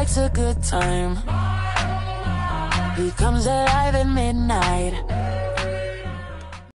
likes a good time. He comes alive at midnight.